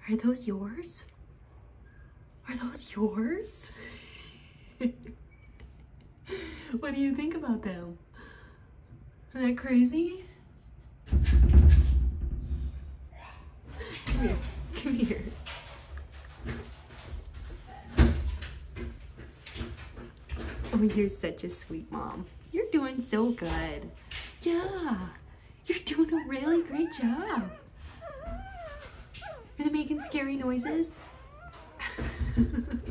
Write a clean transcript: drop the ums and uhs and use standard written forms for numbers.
Are those yours? Are those yours? What do you think about them? Isn't that crazy? Come here. Come here. Oh, you're such a sweet mom. You're doing so good. Yeah, you're doing a really great job. Are they making scary noises?